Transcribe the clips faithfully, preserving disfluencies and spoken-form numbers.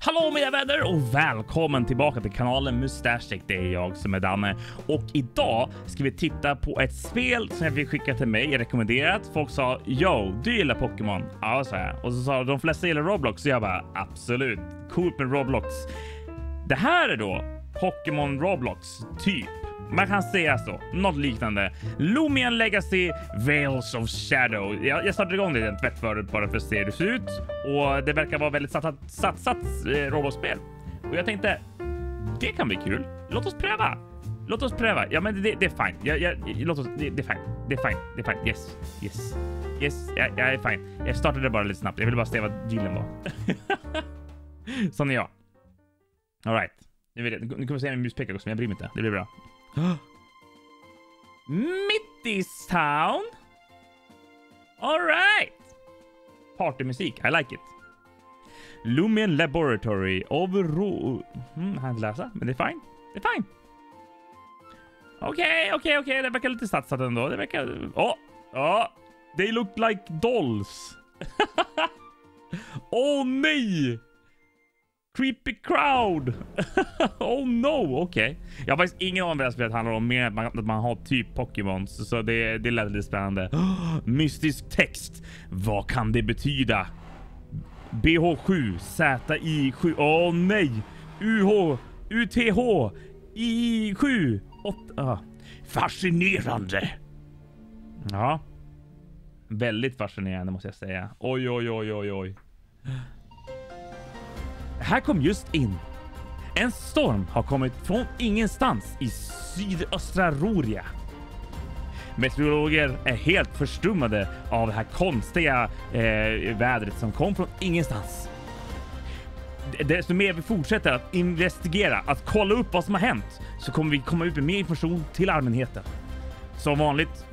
Hallå mina vänner och välkommen tillbaka till kanalen Mustache. Det är jag som är Danne och idag ska vi titta på ett spel som jag fick skicka till mig. Jag rekommenderat. Folk sa, yo, du gillar Pokémon? Ja, så här. Och så sa de flesta gillar Roblox. Så jag bara, absolut. Coolt med Roblox. Det här är då Pokémon Roblox, typ. Man kan säga så. Något liknande. Loomian Legacy Veils of Shadow. Jag, jag startade igång det en tvätt för bara för att se hur det ser ut. Och det verkar vara väldigt satsat, satsat eh, Roblox-spel. Och jag tänkte, det kan bli kul. Låt oss pröva. Låt oss pröva. Ja, men det, det är fine. Jag, jag, låt oss, det, det är fine. Det är fine. Det är fine. Yes. Yes. Yes. Jag, jag är fine. Jag startade bara lite snabbt. Jag ville bara se vad dealen var. Sån är jag. All right. Nu, vet jag. Nu kommer jag säga en muspekare också, men jag bryr mig inte. Det blir bra. Mittis Town. All right. Partymusik. I like it. Loomian Laboratory of Ro... Hmm, han läsa, men det är fine. Det är fine. Okej, okay, okej, okay, okej. Okay. Det verkar lite satsat ändå. Det verkar... Åh, oh, oh. They look like dolls. Åh oh, nej! Creepy crowd. Oh no, okej. Okay. Jag har faktiskt ingen aning om vad det här spelet handlar om, mer än att man har typ Pokémon, så det, det lät lite spännande. Mystisk text. Vad kan det betyda? B H sju, Z I sju, åh oh, nej. U H, U T H, I sju, åtta. Ah. Fascinerande. Ja. Väldigt fascinerande måste jag säga. Oj, oj, oj, oj, oj. Här kom just in. En storm har kommit från ingenstans i sydöstra Roria. Meteorologer är helt förstummade av det här konstiga eh, vädret som kom från ingenstans. Desto mer vi fortsätter att investigera, att kolla upp vad som har hänt, så kommer vi komma ut med mer information till allmänheten. Som vanligt,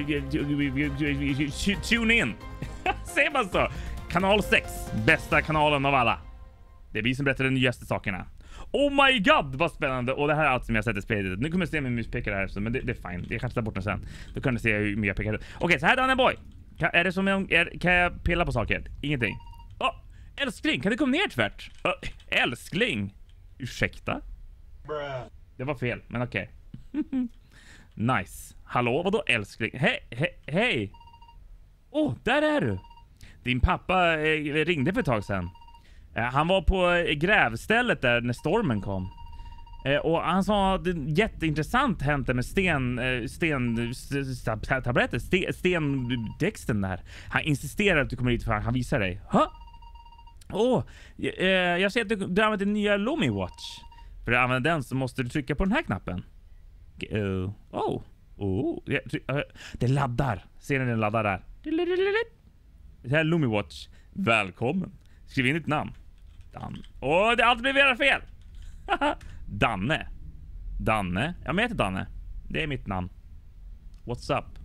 tune in. Ser man så? Kanal sex, bästa kanalen av alla. Det är vi som berättar de nyaste sakerna. Oh my god, vad spännande. Och det här är allt som jag sett i spelet. Nu kommer jag se min muspekare här, men det, det är fine. Jag kanske tar bort den sen. Då kan du se hur mycket jag pekar ut. Okej, okay, så här Danne boy. Kan, är det som jag, är, kan jag pilla på saker? Ingenting. Oh, älskling, kan du komma ner tvärt? Oh, älskling. Ursäkta? Bruh. Det var fel, men okej. Okay. Nice. Hallå, vadå älskling? Hej, hej, hej. Åh, oh, där är du. Din pappa eh, ringde för ett tag sedan. Han var på grävstället där när stormen kom. Och han sa att det är jätteintressant hänt med sten sten tabletter, sten, stentexten där. Han insisterar att du kommer hit för han visar dig. Ha? Åh, oh, jag ser att du, du använder den nya Lumi Watch. För att använda den så måste du trycka på den här knappen. Uh, oh, oh, det laddar. Ser ni den laddar där? Det här är Lumi Watch. Välkommen. Skriv in ditt namn. Dan. Åh, det har alltid blivit fel. Danne. Danne. Ja, men jag heter Danne. Det är mitt namn. What's up?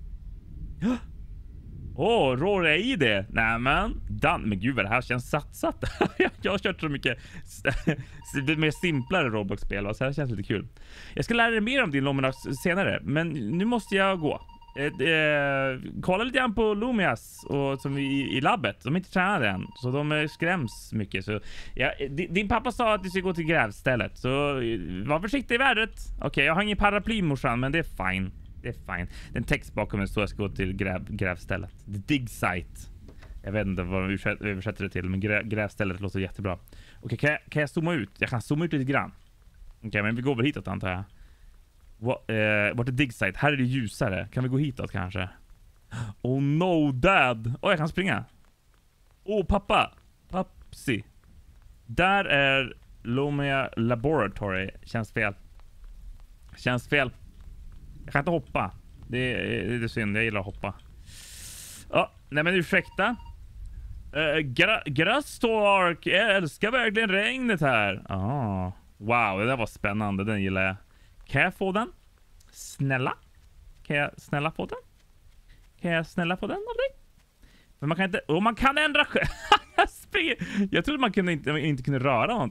Åh, oh, rår jag i det? Nej men, Dan. Men gud vad det här känns satsat. Jag har kört så mycket det mer simplare Roblox-spel. Så här känns lite kul. Jag ska lära dig mer om din Lomina senare. Men nu måste jag gå. Eh, eh, kolla lite grann på Lumias och, som i, i labbet. De är inte tränade än, så de eh, skräms mycket. Så, ja, din, din pappa sa att du ska gå till grävstället, så var försiktig i vädret. Okej, okay, jag har ingen paraply morsan, men det är fine. Det är fine. Den text bakom mig står jag ska gå till gräv, grävstället. The dig site. Jag vet inte vad vi översätter det till, men grä, grävstället låter jättebra. Okej, okay, kan, jag, kan jag zooma ut? Jag kan zooma ut lite grann. Okej, okay, men vi går väl hitåt antar jag. What, uh, vart är dig site? Här är det ljusare. Kan vi gå hitåt kanske? Oh no, dad. Åh, oh, jag kan springa. Åh, oh, pappa. Papsi. Där är Lomia Laboratory. Känns fel. Känns fel. Jag kan inte hoppa. Det är, det är synd, jag gillar att hoppa. Ja, oh, nej men ursäkta. Uh, gra Grastork. Jag älskar verkligen regnet här. Ah, wow, det där var spännande. Den gillar jag. Kan jag få den? Snälla? Kan jag snälla få den? Kan jag snälla få den av dig? Men man kan inte... Och man kan ändra... jag springer... Jag trodde man kunde inte, inte kunde röra något.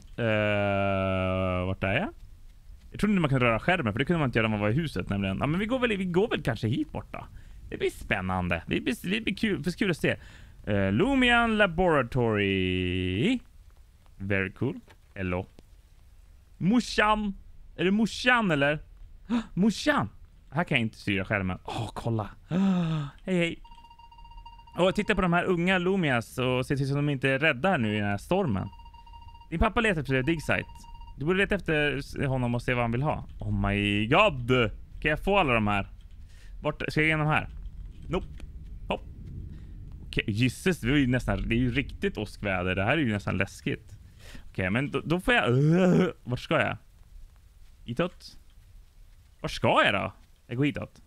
Uh, vart är jag? Jag trodde inte man kunde röra skärmen, för det kunde man inte göra när man var i huset nämligen. Ja, men vi går väl, vi går väl kanske hit borta. Det blir spännande. Det blir, det blir kul, för kul att se. Uh, Loomian Laboratory. Very cool. Hello. Morsan. Är det morsan eller? Morsan. Här kan jag inte styra skärmen. Åh, oh, kolla. Oh, hej, hej. Och titta på de här unga Lumias och se till så att de inte är rädda nu i den här stormen. Din pappa letar efter Digsite. Du borde leta efter honom och se vad han vill ha. Oh my god. Kan jag få alla de här? Vart ska jag igenom här? Nope. Hopp. Okej, okay. Jesus, det är ju nästan, det är ju riktigt åskväder. Det här är ju nästan läskigt. Okej, okay, men då, då får jag... Uh, vart ska jag? Hitåt? Vart ska jag då? Jag går hitåt.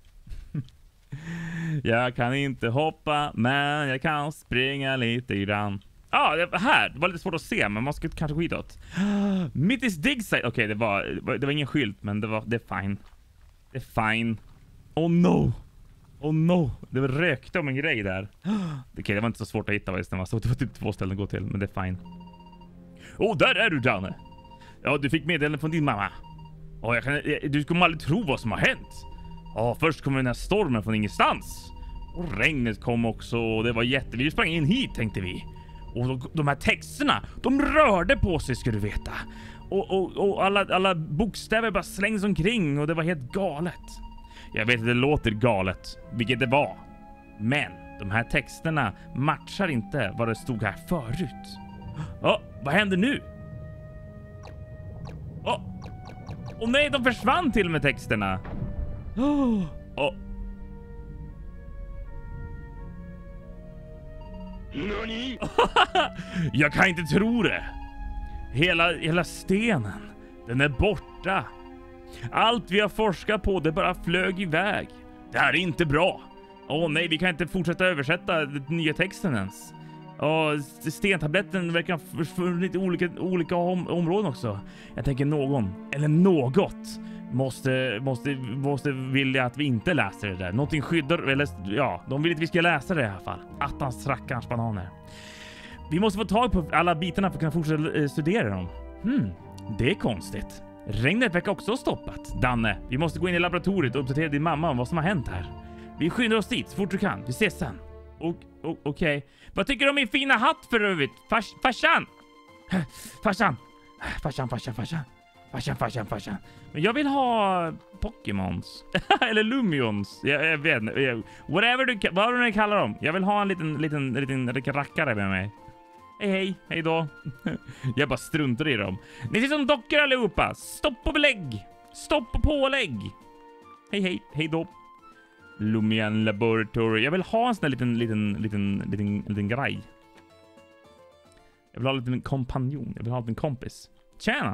Jag kan inte hoppa, men jag kan springa lite grann. Ja, ah, här. Det var lite svårt att se, men man skulle kanske gå hitåt. Mitt is Digsite. Okej, okay, det, var, det var ingen skylt, men det, var, det är fine. Det är fine. Oh no. Oh no. Det var rökte om en grej där. Okej, okay, det var inte så svårt att hitta. Det var, det var typ två ställen att gå till, men det är fine. Åh, oh, där är du, Danne. Ja, du fick meddelande från din mamma. Oh, jag kan, du kommer aldrig tro vad som har hänt. Ja, först kom den här stormen från ingenstans. Och regnet kom också och det var jätte... Vi sprang in hit, tänkte vi. Och de, de här texterna, de rörde på sig, ska du veta. Och, och, och alla, alla bokstäver bara slängs omkring och det var helt galet. Jag vet att det låter galet, vilket det var. Men de här texterna matchar inte vad det stod här förut. Ja, vad händer nu? Åh, oh, nej, de försvann till med texterna. Åh. Oh. Nani? Jag kan inte tro det. Hela, hela stenen, den är borta. Allt vi har forskat på, det bara flög iväg. Det här är inte bra. Åh oh, nej, vi kan inte fortsätta översätta den nya texten ens. Och stentabletten verkar ha försvunnit i olika, olika om, områden också. Jag tänker någon, eller något måste, måste, måste vilja att vi inte läser det där. Någonting skyddar, eller ja, de vill att vi ska läsa det i alla fall. Attans rackarns bananer. Vi måste få tag på alla bitarna för att kunna fortsätta studera dem. Hmm, det är konstigt. Regnet verkar också ha stoppat. Danne, vi måste gå in i laboratoriet och uppdatera din mamma om vad som har hänt här. Vi skyndar oss dit så fort du kan. Vi ses sen. Okej. Okay. Vad tycker du om min fina hatt för övrigt? Fars, farsan! Farsan! Farsan, farsan, farsan. Farsan, farsan, farsan. Men jag vill ha Pokémons. Eller Lumions. Jag, jag vet inte. Whatever du, vad du kallar dem. Jag vill ha en liten, liten, liten, liten rackare med mig. Hej, hej. Hej då. Jag bara struntar i dem. Ni ser som dockor allihopa. Stopp och belägg. Stopp och pålägg. Hej, hej. Hej då. Lumian Laboratory. Jag vill ha en sån där liten, liten, liten, liten, liten grej. Jag vill ha en liten kompanjon. Jag vill ha en liten kompis. Tjena.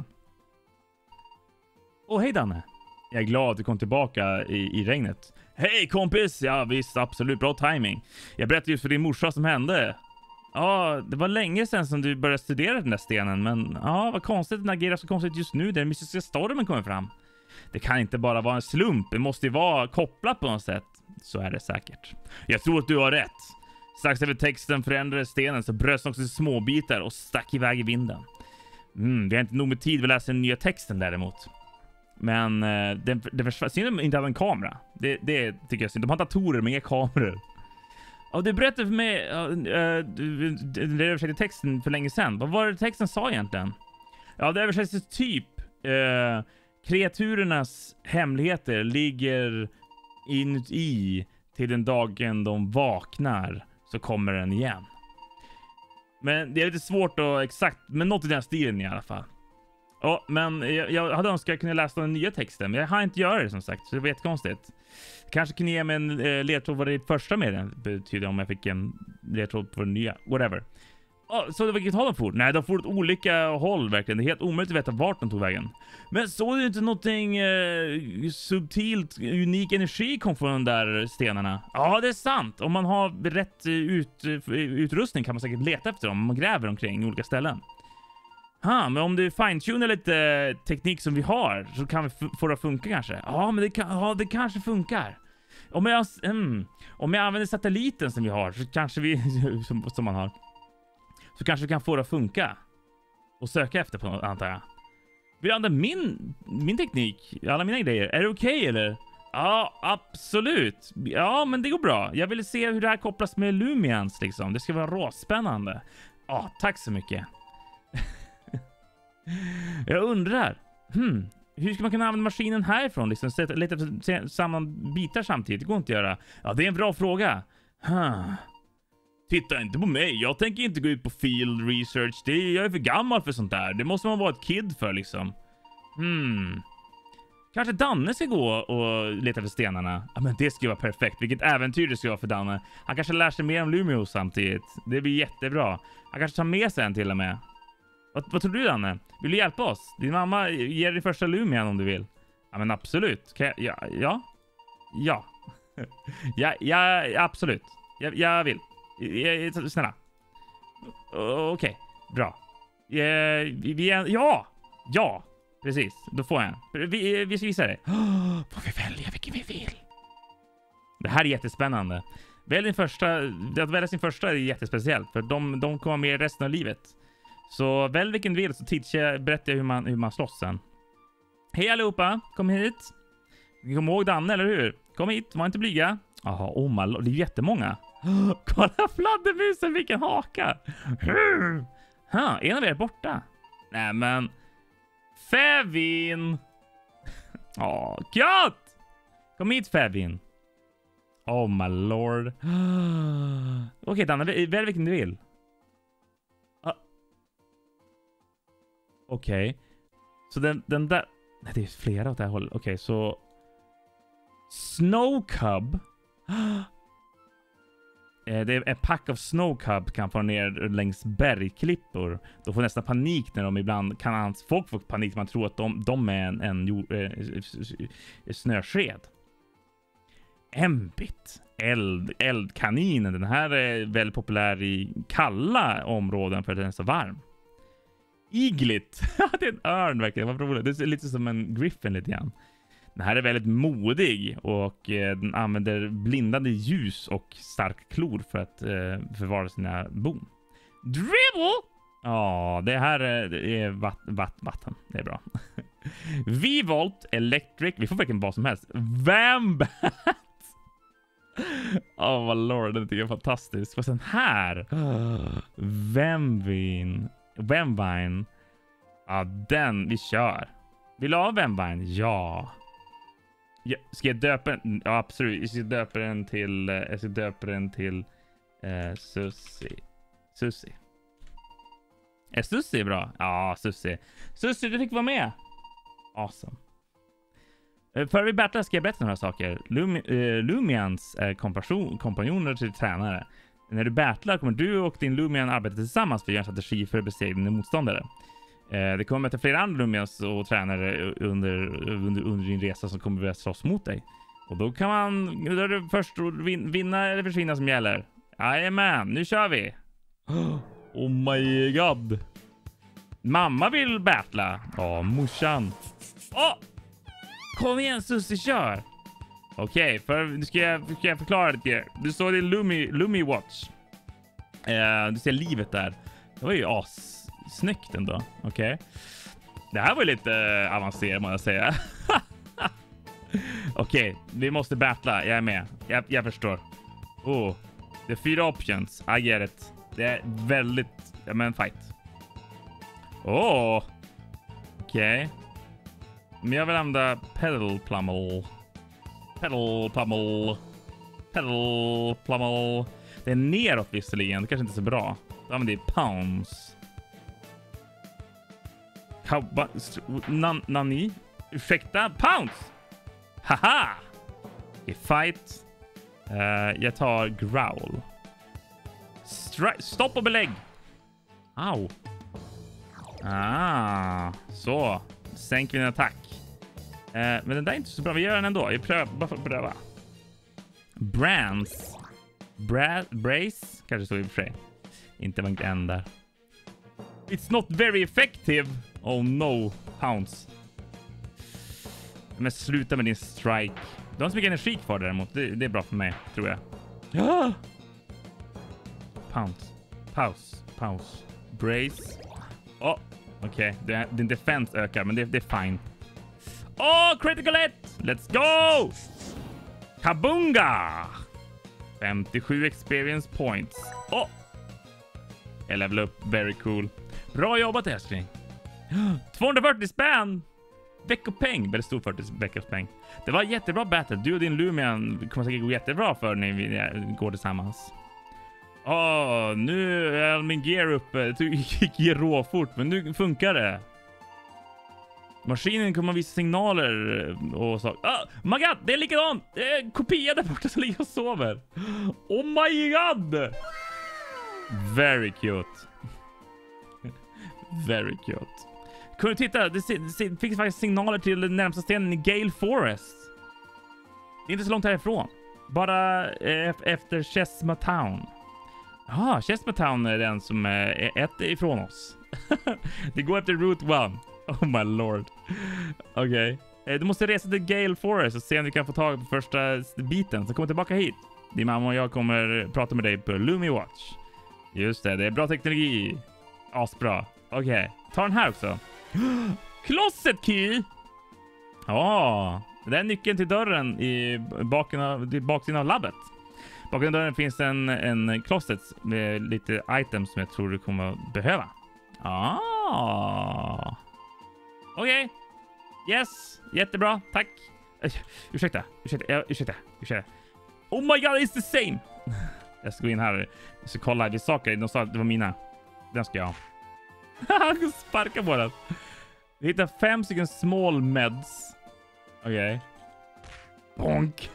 Åh, hej Danne. Jag är glad att du kom tillbaka i, i regnet. Hej kompis. Ja visst, absolut. Bra timing. Jag berättade just för din morsa som hände. Ja, det var länge sedan som du började studera den där stenen. Men ja, vad konstigt den agerar så konstigt just nu. Den mystiska stormen kommer fram. Det kan inte bara vara en slump. Det måste ju vara kopplat på något sätt. Så är det säkert. Jag tror att du har rätt. Strax över texten förändrade stenen så bröts den också i små bitar och stack iväg i vinden. Mm, vi har inte nog med tid att läsa den nya texten däremot. Men eh, den, den försvann. Ser de inte ha en kamera? Det, det tycker jag synd. De har datorer men inga kameror. Ja, du berättade för mig uh, du, du översatte texten för länge sedan. Vad var det texten sa egentligen? Ja, det översätts typ uh, kreaturernas hemligheter ligger inuti till den dagen de vaknar så kommer den igen. Men det är lite svårt att exakt, men något i den stilen i alla fall. Ja, men jag, jag hade önskat att jag kunde läsa den nya texten, men jag har inte göra det som sagt, så det var jättekonstigt. Kanske kunde ge mig en eh, ledtråd vad det första med den betyder om jag fick en ledtråd på den nya, whatever. Oh, så det vilket håll de for? Nej, de for åt olika håll verkligen. Det är helt omöjligt att veta vart de tog vägen. Men såg du inte någonting eh, subtilt, unik energi kom från de där stenarna? Ja, det är sant. Om man har rätt ut, utrustning kan man säkert leta efter dem. Man gräver omkring i olika ställen. Ha, men om du fine-tunar lite teknik som vi har så kan vi få det att funka kanske. Ja, men det, kan, ja, det kanske funkar. Om jag, mm, om jag använder satelliten som vi har så kanske vi, som, som man har, så kanske vi kan få det att funka. Och söka efter på något, antar jag. Vill du använda min, min teknik? Alla mina grejer. Är det okej okay, eller? Ja, absolut. Ja, men det går bra. Jag vill se hur det här kopplas med Lumians liksom. Det ska vara råspännande. Ja, tack så mycket. Jag undrar. Hmm. Hur ska man kunna använda maskinen härifrån? Liksom sätta lite samman bitar samtidigt. Det går inte att göra. Ja, det är en bra fråga. Huh. Titta inte på mig. Jag tänker inte gå ut på field research. Det är, jag är för gammal för sånt där. Det måste man vara ett kid för liksom. Hmm. Kanske Danne ska gå och leta efter stenarna. Ja, men det skulle vara perfekt. Vilket äventyr det ska vara för Danne. Han kanske lär sig mer om Lumiose samtidigt. Det blir jättebra. Han kanske tar med sig en till och med. Vad, vad tror du, Danne? Vill du hjälpa oss? Din mamma ger dig första Lumian om du vill. Ja, men absolut. Kan jag, ja, ja. Ja. ja, ja, absolut. Jag, jag vill. Jag, snälla. Okej, okay. Bra. Vi, vi, ja! Ja! Precis, då får jag en. Vi, vi ska visa det. Oh, får vi välja vilken vi vill? Det här är jättespännande. Välj din första, att välja sin första är jättespeciellt. För de, de kommer med resten av livet. Så välj vilken du vill, så teacher berättar jag hur man, hur man slåss sen. Hej allihopa, kom hit. Kom ihåg Danne, eller hur? Kom hit, var inte blyga. Jaha, oh my lord, det är jättemånga. Oh, kolla fladdermusen, vilken haka. Ha, en av er är borta. Nej men... Fevin! Åh, katt! Kom hit, Fevin. Oh my lord. Okej, okay, Danne, välj vilken du vill. Ah. Okej. Okay. Så den, den där... Nej, det är flera åt det här hållet. Okej, okay, så... Snow Cub. Det är en pack av Snow Cub kan få ner längs bergklippor. Då får nästan panik när de ibland kan hans folk få panik. Man tror att de, de är en, en jord, eh, snöskred. Embit. Eld, eldkaninen. Den här är väldigt populär i kalla områden för att den är så varm. Iglit. Det är en örn verkligen. Vad roligt. Det är lite som en griffin lite grann. Den här är väldigt modig och eh, den använder blindande ljus och stark klor för att eh, förvara sina bon. Dribble! Ja, det här är, det är vatt, vatt, vatten. Det är bra. V-Volt, Electric. Vi får verkligen vad som helst. Vambat! Åh, oh, vad lord. Det tycker jag är fantastiskt. Vad sen här? Vemvin. Vemvine. Ja, den. Vi kör. Vill du ha Vemvine? Ja. Ja, ska jag döpa den? Ja, absolut. Jag ska döpa den till... Jag ska döpa den till... Eh, Susie. Susie. Är Susie bra? Ja, Susie. Susie, du fick vara med. Awesome. Eh, Före vi battlar ska jag berätta några saker. Lumi, eh, Lumians är kompanjoner till tränare. När du battlar kommer du och din Lumian arbeta tillsammans för att göra en strategi för att besegra dina motståndare. Det kommer möta flera andra Lumians och tränare under, under, under din resa som kommer att slåss mot dig. Och då kan man då är det först vin, vinna eller försvinna som gäller. Jajamän, nu kör vi. Oh my god. Mamma vill battla. Ja, morsan. Åh! Oh! Kom igen, Susie, kör. Okej, okay, för nu ska jag, ska jag förklara det till er. Du såg din Lumi, Lumi Watch. Uh, du ser livet där. Det var ju as. Snyggt ändå. Okej. Okay. Det här var lite uh, avancerat må jag säga. Okej, okay, vi måste battla. Jag är med. Jag, jag förstår. Oh, det är fyra options. I get it. Det är väldigt... Ja, men fight. Åh. Oh. Okej. Okay. Men jag vill använda pedal plummel. Pedal plummel. Pedal plummel. Det är neråt visserligen. Det kanske inte är så bra. Då använder det pounds. Nan, nani? Ursäkta? Pounds! Haha! I fight. Uh, jag tar growl. Stri- stopp och belägg! Au! Ah, så. Sänker vi en attack. Uh, men den där är inte så bra. Vi gör den ändå. Jag prövar, bara för att pröva. Brands. Bra- brace? Kanske så i och för sig. Inte var en där. It's not very effective. Oh no, pounds. Men sluta med din strike. Du har inte så mycket energi kvar däremot. Det, det är bra för mig, tror jag. Ja! Pounds. Pause. Pause. Brace. Oh, okej. Okay. Din defense ökar, men det, det är fine. Oh, critical hit! Let's go! Kabunga! femtiosju experience points. Oh! Jag level upp. Very cool. Bra jobbat, älskling. tvåhundrafyrtio spänn! Veckopeng. Väldigt stor fyrtio veckopeng. Det var jättebra battle. Du och din Lumian kommer säkert gå jättebra för när vi går tillsammans. Åh, oh, nu är min gear uppe. Det gick råfort, men nu funkar det. Maskinen kommer att visa signaler och så. Ah, my god, det är likadant. Det är en kopia där borta som ligger och sover. Oh my god! Very cute. Very cute. Kunde du titta? Det, det fick faktiskt signaler till den närmsta stenen i Gale Forest. Det är inte så långt härifrån. Bara eh, efter Chesma Town. Ja, Chesma Town är den som är ett ifrån oss. Det går efter Route one. Oh my lord. Okej. Okay. Du måste resa till Gale Forest och se om du kan få tag på första biten. Så kom tillbaka hit. Din mamma och jag kommer prata med dig på Lumi Watch. Just det, det är bra teknologi. Asbra. Okej, okay. Ta den här också. Closet key! Ja, det är nyckeln till dörren i baken av, baksidan av labbet. Bakom dörren finns en, en closet med lite items som jag tror du kommer att behöva. Ah. Okej. Okay. Yes, jättebra. Tack. Uh, ursäkta, ursäkta, uh, ursäkta, ursäkta. Oh my god, it's the same. Jag ska gå in här. Jag ska kolla. Vi saker. De sa att det var mina. Den ska jag ha. Jag ska sparka på den. Vi hittar fem stycken small meds. Okej. Okay. Bonk.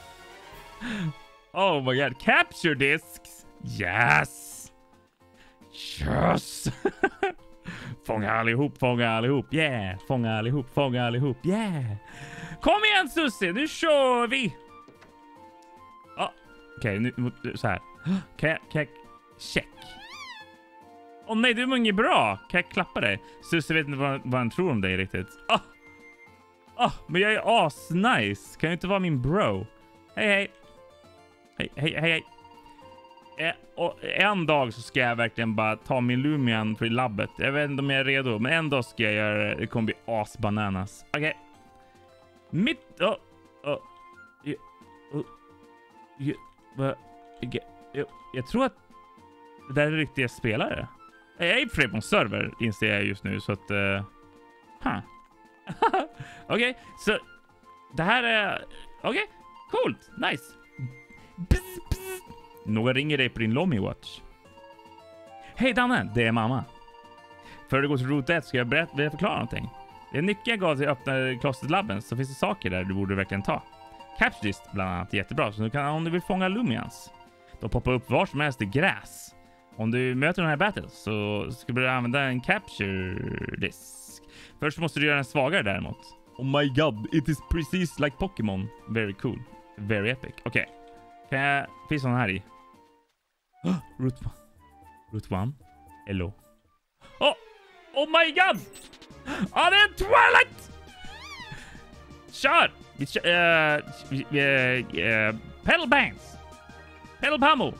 Oh my god. Capture discs. Yes. Yes. Fånga allihop, fånga allihop. Yeah. Fånga allihop, fånga allihop. Yeah. Kom igen, Susie. Nu kör vi. Oh. Okej, okay, nu så här. Kan jag, kan jag... Check. Åh oh, nej, du är inget bra. Kan jag klappa dig? Susie vet inte vad, vad han tror om dig riktigt. Ah. Ah, men jag är as nice. Kan ju inte vara min bro. Hej, hej. Hej, hej, hej, hej. Eh, och en dag så ska jag verkligen bara ta min Lumian för labbet. Jag vet inte om jag är redo, men en dag ska jag göra det. Det kommer bli as bananas. Okej. Okay. Mitt... Oh, oh, jag, oh, jag, jag, jag, jag tror att det där är riktiga spelare. Jag är i fred på en server, inser jag just nu, så att... Uh, huh. Okej, okay, så... Det här är... Okej, okay, coolt, nice. Bzz, bzz. Någon ringer dig på din Lumi Watch. Hej Danne, det är mamma. För att gå till Route ett ska jag berätta, vill jag förklara någonting. Det är nyckeln jag gav till att öppna klosterlabben, så finns det saker där du borde verkligen ta. Capture Disc bland annat, jättebra. Så du kan, om du vill fånga Lumians, de poppar upp var som helst i gräs. Om du möter den här battle så ska du använda en Capture Disc. Först måste du göra den svagare däremot. Oh my god, it is precis like Pokémon. Very cool. Very epic. Okej. Okay. Kan jag... Finns sån här i? Oh, Route one. Route one. Hello. Oh! Oh my god! Ah, det är Twilight! Kör! Vi kör... Uh, vi, uh, uh, pedal bands. Pedal pummel.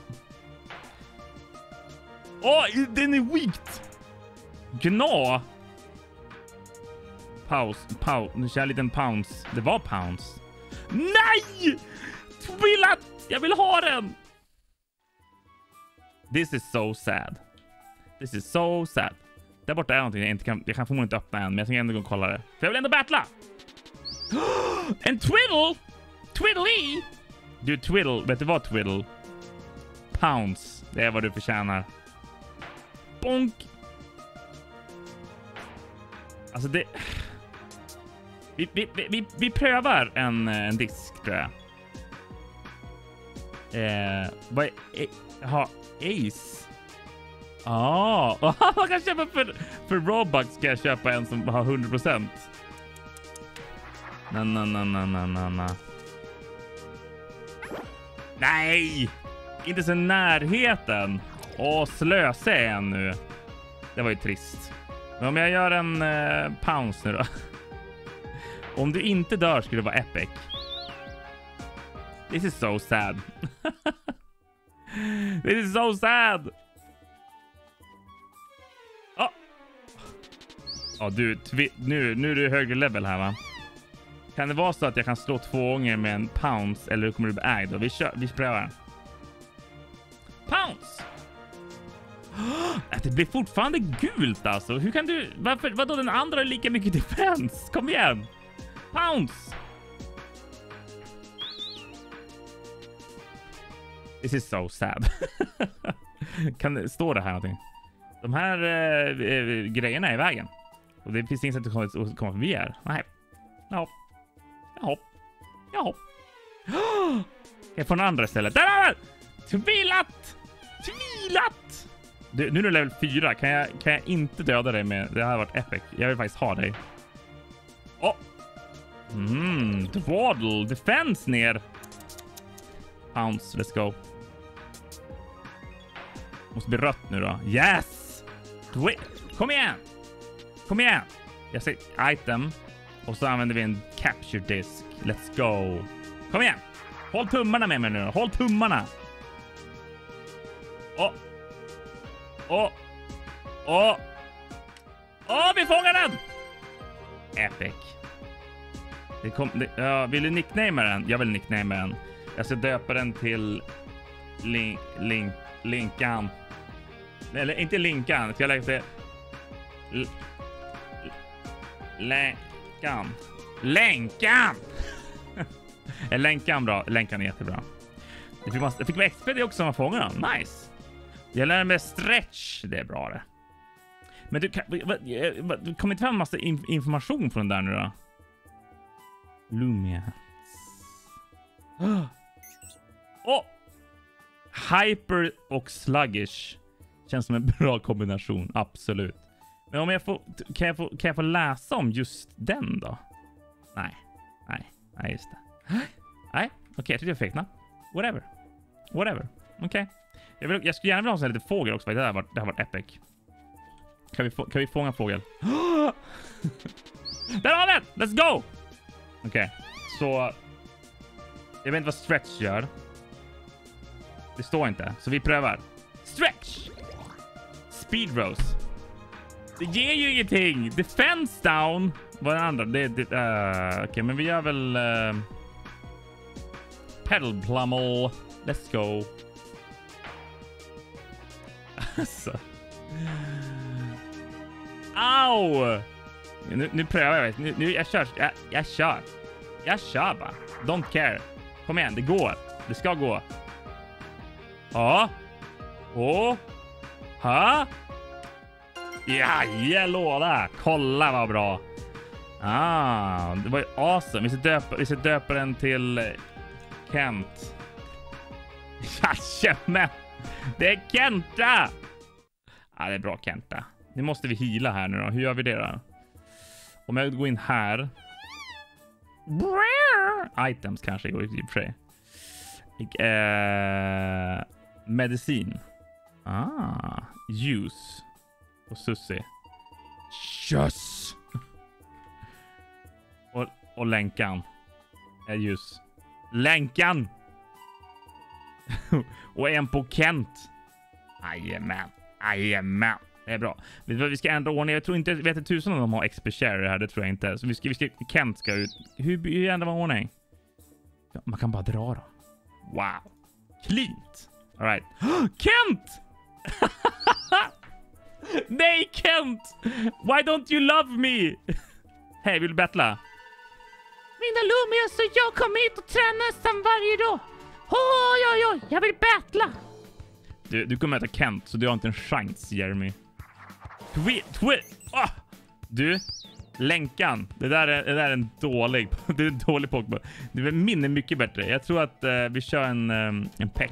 Åh, oh, den är weakt. Gna. Paus. Paus. Nu kör jag en liten pounds. Det var pounds. Nej! Twilight! Jag vill ha den! This is so sad. This is so sad. Där borta är någonting jag inte kan... Jag kan förmodligen inte öppna än, men jag tänker ändå gå och kolla det. För jag vill ändå battla! En twiddle! Twiddly! Du, twiddle. Vet du vad, twiddle? Pounds. Det är vad du förtjänar. Bonk! Alltså det... Vi, vi, vi, vi prövar en, en disk, tror jag. Eh, vad är... Jaha, Ace. Ah, oh, man kan köpa för, för Robux ska jag köpa en som har hundra procent. Na, na, na, na, na, na, na. Nej! Inte så närheten. Åh, slösa är jag nu. Det var ju trist. Men om jag gör en eh, pounce nu då. Om du inte dör skulle det vara epic. This is so sad. This is so sad. Ja, oh. oh, du, nu, nu är du högre level här, va? Kan det vara så att jag kan slå två gånger med en pounce, eller kommer du bli ägd? Vi kör, vi prövar. Pounce! Att Det blir fortfarande gult alltså. Hur kan du... Varför? Vadå, den andra är lika mycket defense? Kom igen. Pounce. This is so sad. Kan det stå det här någonting? De här äh, grejerna är i vägen. Och det finns inget sätt att komma förbi här. Nej. Ja. Jaha. Jaha. Jag får en andra istället. Där är det! Tvilat! Tvilat! Du, nu är du level fyra. Kan jag, kan jag inte döda dig med... Det här har varit epic. Jag vill faktiskt ha dig. Åh! Oh. Mm, Dwaddle. Defense ner. Pounce, let's go. Måste bli rött nu då. Yes! Kom igen! Kom igen! Jag säger item. Och så använder vi en capture disk. Let's go. Kom igen! Håll tummarna med mig nu. Håll tummarna. Åh! Åh! Åh! Åh, vi fångar den! Epic. Det kom, det, ja, vill du nicknamea den? Jag vill nicknamea den. Jag ska döpa den till Link, Link, Linkan. Eller inte Linkan. Ska jag lägga till Länkan. Länkan! Länkan bra. Länkan är jättebra. Jag fick, jag fick med X P det också som var fångarna. Nice. Jag lär mig stretch. Det är bra det. Men du, du kommer inte fram en massa in, information från den där nu då? Lumia. Åh! Oh! Hyper och sluggish. Känns som en bra kombination. Absolut. Men om jag får... Kan jag få, kan jag få läsa om just den då? Nej. Nej. Nej, just det. Nej. Okej, okay, jag tycker jag fick na. Whatever. Whatever. Okej. Okay. Jag, vill, jag skulle gärna vilja ha lite fågel också. Det här har varit, det har varit epic. Kan vi, få, kan vi fånga fågel? Där har vi den! Let's go! Okej. Okay. Så... Jag vet inte vad stretch gör. Det står inte. Så vi prövar. Stretch! Speed rose. Det ger ju ingenting. Defense down. Vad är det andra? Det, det, uh, Okej, okay, men vi gör väl... Uh, pedal plummel. Let's go. Alltså. Au! Nu, nu prövar jag. Nu, nu jag kör. Jag, jag kör. Jag kör bara. Don't care. Kom igen, det går. Det ska gå. Ja. Åh. Ha. Ja, jag låda. Kolla vad bra. Ah, det var ju awesome. Vi ska döpa, vi ska döpa den till Kent. Jajamän. Det är Kenta. Ja, det är bra Kenta. Nu måste vi heala här nu då. Hur gör vi det då? Om jag går in här. Items kanske går i och för sig. Uh, medicin. Ah, use. Och Susie. Yes. och, och länkan. Är ljus. Länkan. Och en på Kent. Jajamän. Jajamän. Det är bra. Vi ska ändra ordning. Jag tror inte, vet inte tusen om de har X P share här. Det tror jag inte. Så vi ska, vi ska Kent ska ut. Hur, hur ändrar man ordning? Ja, man kan bara dra dem. Wow. Cleant. All right. Kent! Nej, Kent! Why don't you love me? Hej, vill du battla? Mina Lumia, så jag kommer hit och tränar nästan varje dag. Oj, oj, oj, jag vill battla. Du, du kommer möta Kent, så du har inte en chans, Jeremy. Twi twi oh! Du, länkan. Det där är, det där är en dålig... Det är en dålig Pokémon. Det är min är mycket bättre. Jag tror att uh, vi kör en, um, en peck.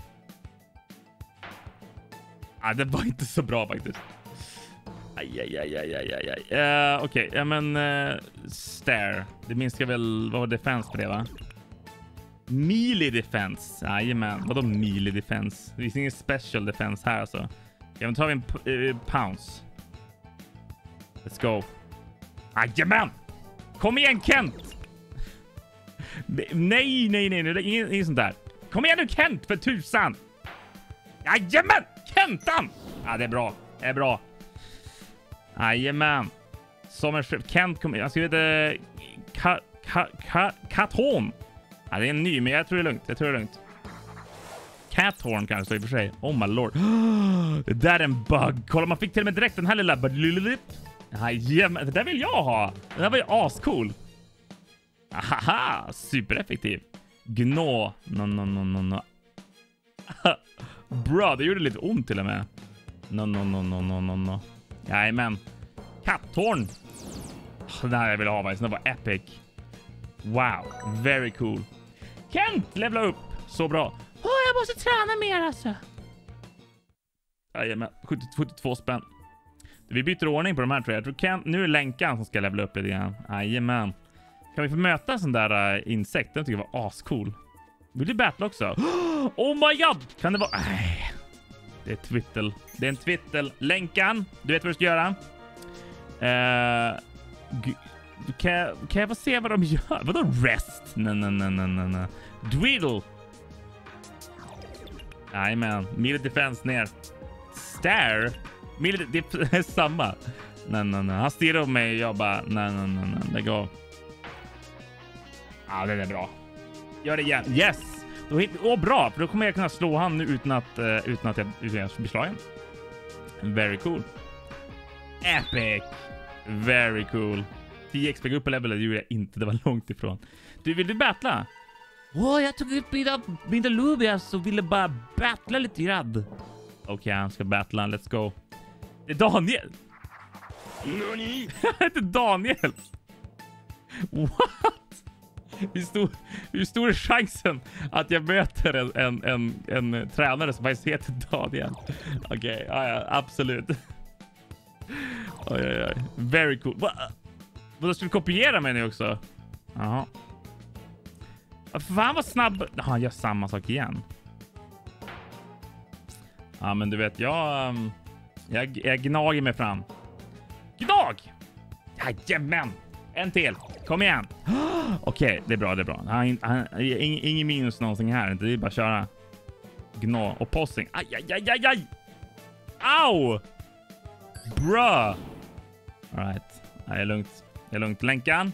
Ah, det var inte så bra faktiskt. Aj, aj, aj, aj, aj, aj. Uh, Okej, okay. Ja men... Uh, stare. Det minskar väl... Vad var defense på det, va? Melee defense. Jajamän. Vadå melee defense? Det finns ingen special defense här alltså. Ja, men tar vi en uh, pounce. Let's go. Jajamän! Kom igen, Kent! Nej, nej, nej. Det är inget, inget sånt där. Kom igen nu, Kent, för tusan! Jajamän! Kentan! Ja, det är bra. Det är bra. Jajamän. Som en chef. Kent kommer... Jag ska veta... Ka... Ka... Ka... Katon. Ja, det är en ny, men jag tror det är lugnt. Jag tror det är lugnt. Cathorn kanske i och för sig. Oh my lord. Det där är en bug. Kolla, man fick till och med direkt den här lilla... Jajamän, det där vill jag ha. Det där var ju ascool. Haha, supereffektiv. Gnå. No, no, no, no, no. Bra, det gjorde lite ont till och med. No, no, no, no, no, no, no. Jajamän. Cathorn. Det där jag vill ha faktiskt. Det var epic. Wow, very cool. Kent, levla upp. Så bra. Åh, oh, jag måste träna mer alltså. Jajamän, sjuttio, sjuttiotvå spänn. Vi byter ordning på de här tror jag. Jag tror Kent, nu är länkan som ska levla upp lite grann. Jajamän. Kan vi få möta en sån där uh, insekt? Den tycker jag var ascool. Vill du battle också? Oh my god! Kan det vara... Nej. Det är Twittle. Det är en Twittle. Länkan. Du vet vad du ska göra. Uh, kan, jag, kan jag få se vad de gör? Vadå rest? Nej, nej, nej, nej, nej. Dwiddle. Jajamän. Melee defense ner. Stare. Melee, det är samma. Nej, nej, nej. Han stirrar på mig och jag bara... Nej, nej, nej, nej. Det går... Ja, det är bra. Gör det igen. Yes! Åh, oh, bra. För då kommer jag kunna slå han nu utan att, uh, utan att jag, utan jag blir slagen. Very cool. Epic. Very cool. tio X P upp på level, det gjorde jag inte. Det var långt ifrån. Du, vill du battla? Åh, oh, jag tog upp mina, mina Lumias och ville bara battla lite grann. Okej, okay, han ska battla. Let's go. Det är Daniel. Nani? Det är Daniel. What? Hur stor, hur stor är chansen att jag möter en, en, en, en tränare som faktiskt heter Daniel? Okej, okay, ja, ja, absolut. Oj, oj, oj. Very cool. Vad Vad skulle du kopiera mig nu också? Jaha. Fan vad snabb. Ja, han gör samma sak igen. Ja, men du vet, jag, jag, jag gnager mig fram. Gnag! Jajamän! En till. Kom igen. Okej, okay, det är bra, det är bra. Han, han, ing, ingen minus någonting här. Det är bara att köra. Gna och posting. Aj, aj, aj, aj, aj. Au! Bra. All right. Det är lugnt. Det är lugnt. Länkan.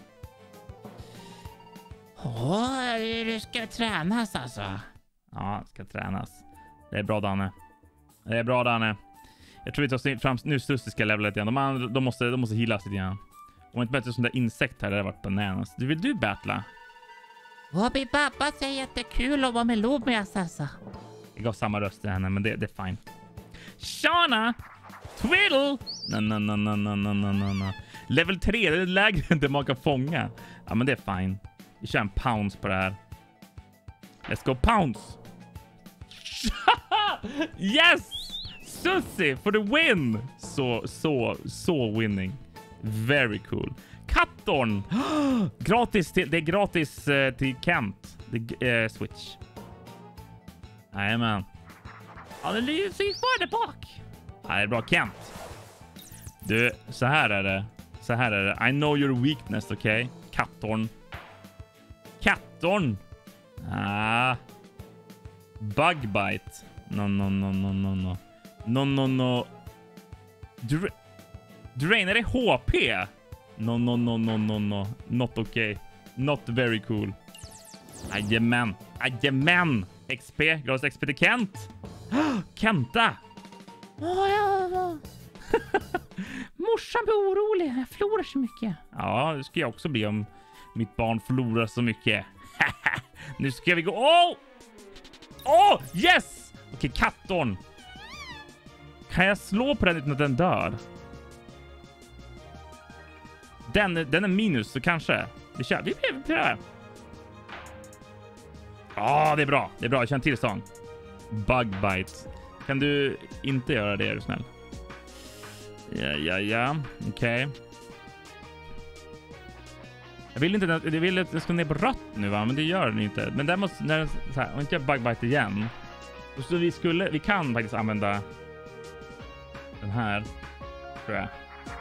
Åh, oh, det ska tränas alltså. Ja, det ska tränas. Det är bra, Danne. Det är bra, Danne. Jag tror vi tar fram nu stussiska levelet igen. De, andra, de, måste, de måste healas lite grann. Om inte möter sån där insekt här, det har varit bananas. Du, vill du battla? Åh, min pappa säger att det är kul att vara med Lumias alltså. Jag gav samma röst till henne, men det, det är fine. Shana! Twiddle! Nej, nej, nej, nej, nej, nej, nej, nej. Level tre, det är lägre än det man kan fånga. Ja, men det är fine. Vi kör en pounce på det här. Let's go pounce! Yes! Susie for the win! Så, så, så winning. Very cool. Cathorn! Gratis till, det är gratis uh, till Kent. Det är uh, Switch. Jajamän. Ja, det är så kvar där bak. Ja, det är bra, Kent. Du, så här är det. Så här är det. I know your weakness, okej? Okay? Cathorn. Cathorn! Ah. Bugbite. No, no, no, no, no, no. No, no, no. Dra Drain, är det H P? No, no, no, no, no, no. Not okay. Not very cool. Jajamän. Jajamän. X P. Gratis X P till Kent. Kenta. Oh, ja, ja. Morsan blir orolig. Jag förlorar så mycket. Ja, det ska jag också bli om mitt barn förlorar så mycket. Nu ska vi gå... Åh! Oh! Åh! Oh, yes! Okej, okay, Cathorn. Kan jag slå på den utan att den dör? Den, den är minus, så kanske. Vi kör. Vi prövar. Ja, det är bra. Det är bra. Jag känner till sång. Bugbite. Kan du inte göra det, är du snäll? Ja, ja, ja. Okej. Okay. Jag vill inte jag vill att det ska ner på rött nu, va? Men det gör den inte. Men där måste när så här, om inte jag Bugbite igen. Så vi skulle vi kan faktiskt använda den här, tror jag.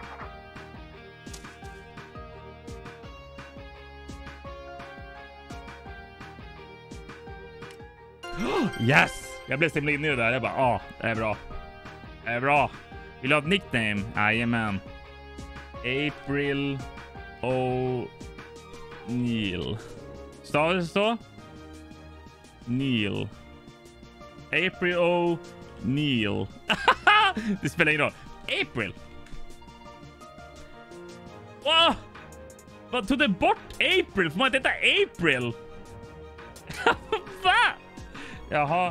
Yes! Jag blev stämd in nu där. Jag bara, ja, ah, det är bra. Det är bra. Vill du ha ett nickname? Jajamän. April O'Neil. Stavas det så? Neil. April O'Neil. Det spelar ingen roll. April. Wow. Vad tog det bort April? Får man inte heta April? Va? Jaha.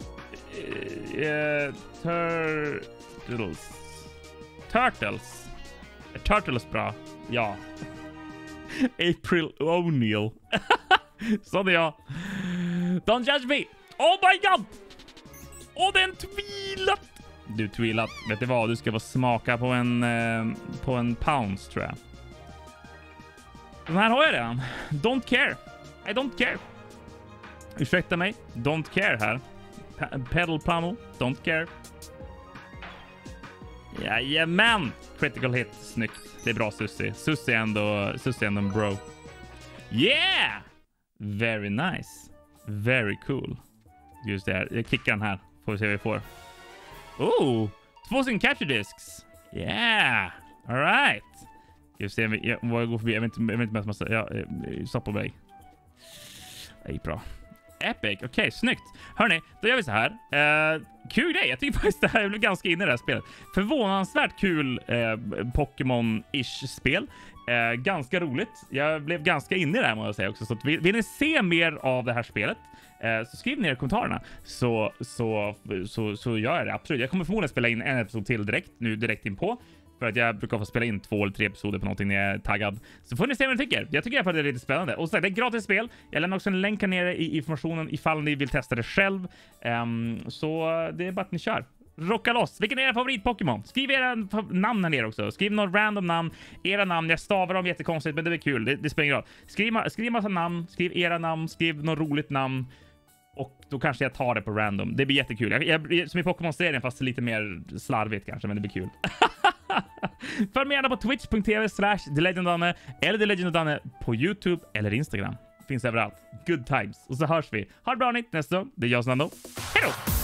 Uh, turtles. Turtles. Är Turtles bra? Ja. April O'Neil. Sån är jag. Don't judge me. Oh my god. Åh, oh, det är en twilat. Du twilat. Vet du vad? Du ska få smaka på en eh, på en pounce, tror jag. Den här har jag redan. Don't care. I don't care. Ursäkta mig. Don't care här. P pedal pummel. Don't care. Jajamän. Critical hit. Snyggt. Det är bra, Susie. Susie är ändå, Susie är ändå en bro. Yeah! Very nice. Very cool. Just det här. Jag klickar den här. Får vi se vad vi får. Oh! Två sin capture discs. Yeah! Alright. Just det. Jag, jag går förbi. Jag vet inte, jag vet inte massa. Ja, stopp på mig. Det är bra. Epic. Okej, okay, snyggt. Hörrni, då gör vi så här. Uh, kul grej. Jag tycker faktiskt det här, jag blev ganska inne i det här spelet. Förvånansvärt kul uh, Pokémon-ish spel. Uh, ganska roligt. Jag blev ganska inne i det här, måste jag säga också. Så att vill, vill ni se mer av det här spelet, uh, så skriv ner i kommentarerna. Så, så, så, så gör jag det, absolut. Jag kommer förmodligen spela in en episod till direkt, nu direkt in på. För att jag brukar få spela in två eller tre episoder på någonting när jag är taggad. Så får ni se vad ni tycker. Jag tycker att det är lite spännande. Och så här, det är ett gratis spel. Jag lämnar också en länk här nere i informationen ifall ni vill testa det själv. Um, så det är bara att ni kör. Rocka loss. Vilken är er favorit-Pokémon? Skriv era namn här nere också. Skriv något random namn. Era namn. Jag stavar dem jättekonstigt, men det är kul. Det, det spelar ingen roll. Skriv, skriv massa namn. Skriv era namn. Skriv något roligt namn. Och då kanske jag tar det på random. Det blir jättekul. Jag, jag, som i Pokémon-serien, fast lite mer slarvigt kanske, men det blir kul. Följ mig gärna på twitch punkt tv slash The Legend of Danne eller The Legend of Danne på YouTube eller Instagram. Finns överallt. Good times. Och så hörs vi. Ha det bra, Nick, nästa gång. Det är jag som Nando. Hej då!